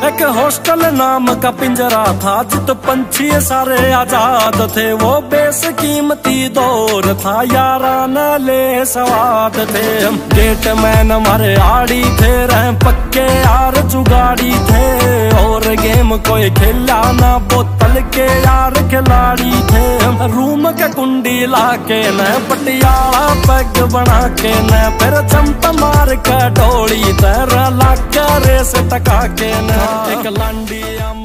एक हॉस्टल नाम का पिंजरा था जित पंछी सारे आजाद थे। वो बेशकीमती दौर था, याराना ले स्वाद थे। हम गेट मैन हमारे आड़ी थे, रह पक्के यार जुगाड़ी थे। और गेम कोई खेला ना, बोतल के यार खिलाड़ी थे। हम रूम के कुंडी लाके न पटियाला पैग बना के न, फिर चमट मार के डोली तेरा लाके रेस टका के न। एक लांडी